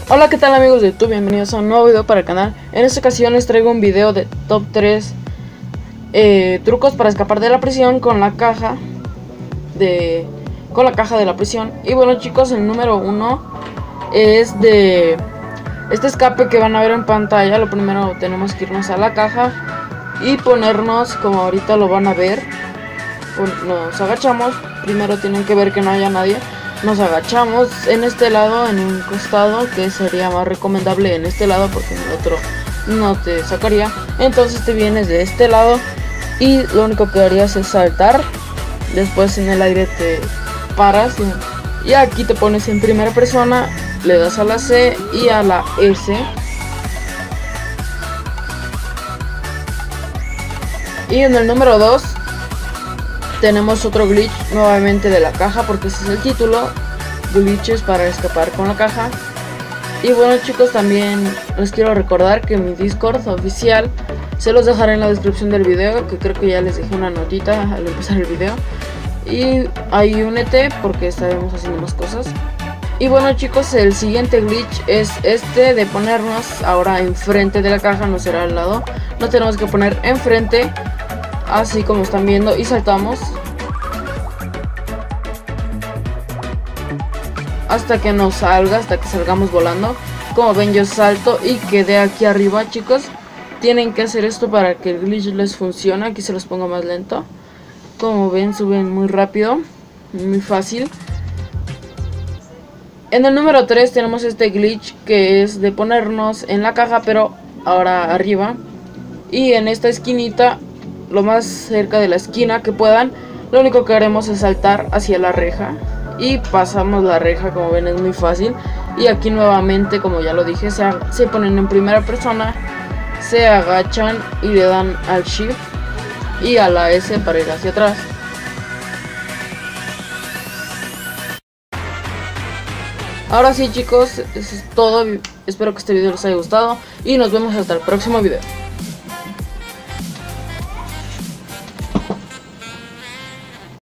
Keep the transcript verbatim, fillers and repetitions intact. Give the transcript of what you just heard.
Hola, ¿qué tal amigos de YouTube? Bienvenidos a un nuevo video para el canal. En esta ocasión les traigo un video de top tres eh, trucos para escapar de la prisión con la caja de con la caja de la prisión. Y bueno, chicos, el número uno es de este escape que van a ver en pantalla. Lo primero tenemos que irnos a la caja y ponernos, como ahorita lo van a ver, nos agachamos. Primero tienen que ver que no haya nadie. Nos agachamos en este lado, en un costado, que sería más recomendable en este lado porque en el otro no te sacaría. Entonces te vienes de este lado y lo único que harías es saltar. Después en el aire te paras y, y aquí te pones en primera persona, le das a la C y a la S. Y en el número dos tenemos otro glitch nuevamente de la caja, porque ese es el título, glitches para escapar con la caja. Y bueno, chicos, también les quiero recordar que mi Discord oficial se los dejaré en la descripción del video, que creo que ya les dejé una notita al empezar el video. Y ahí únete porque estaremos haciendo más cosas. Y bueno, chicos, el siguiente glitch es este de ponernos ahora enfrente de la caja, no será al lado, no tenemos que poner enfrente, así como están viendo, y saltamos hasta que nos salga, hasta que salgamos volando. Como ven, yo salto y quedé aquí arriba, chicos. Tienen que hacer esto para que el glitch les funcione. Aquí se los pongo más lento. Como ven, suben muy rápido, muy fácil. En el número tres tenemos este glitch que es de ponernos en la caja, pero ahora arriba, y en esta esquinita, lo más cerca de la esquina que puedan. Lo único que haremos es saltar hacia la reja y pasamos la reja. Como ven, es muy fácil. Y aquí nuevamente, como ya lo dije, se, se ponen en primera persona, se agachan y le dan al shift y a la S para ir hacia atrás. Ahora sí, chicos, eso es todo. Espero que este video les haya gustado y nos vemos hasta el próximo video.